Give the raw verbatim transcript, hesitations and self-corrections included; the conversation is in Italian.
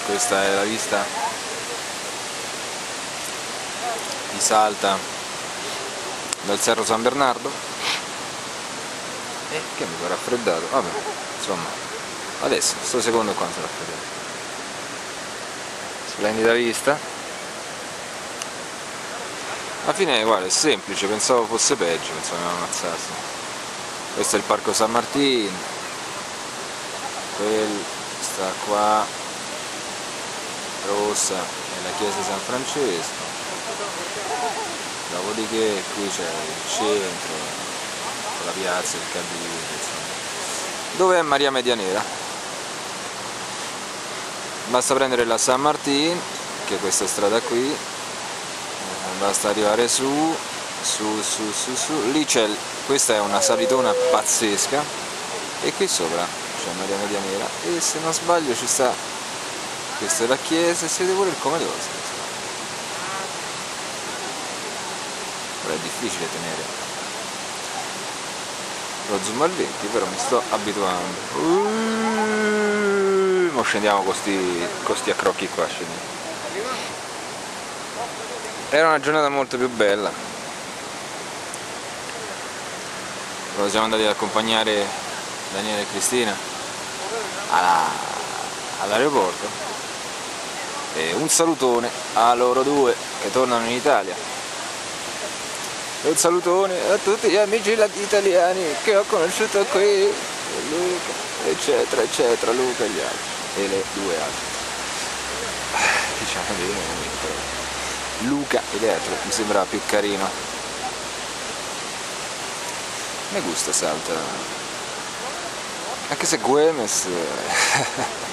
Questa è la vista di Salta dal Cerro San Bernardo. E che mi sono raffreddato, vabbè, insomma, adesso, sto secondo qua sono raffreddato. Splendida vista. Alla fine, guarda, è semplice, pensavo fosse peggio, pensavo mi ammazzassi. Questo è il Parco San Martín, quel sta qua, rossa, è la chiesa San Francesco. Dopodiché qui c'è il centro, la piazza, il Cabildo, insomma. Dove è Maria Medianera? Basta prendere la San Martín, che è questa strada qui, basta arrivare su, su, su, su, su, lì c'è, questa è una salitona pazzesca, e qui sopra c'è Maria Medianera, e se non sbaglio ci sta, questa è la chiesa, e si vede pure il comedoro. È difficile tenere lo zoom al venti, però mi sto abituando. Uh, mo scendiamo con questi accrocchi qua, scendiamo. Era una giornata molto più bella. Poi siamo andati ad accompagnare Daniele e Cristina all'aeroporto, e un salutone a loro due che tornano in Italia. E un salutone a tutti gli amici italiani che ho conosciuto qui, Luca, eccetera, eccetera, Luca e gli altri, e le due altre. Diciamo di no, Luca e le altre, mi sembrava più carino. Mi gusta Salta, anche se Güemes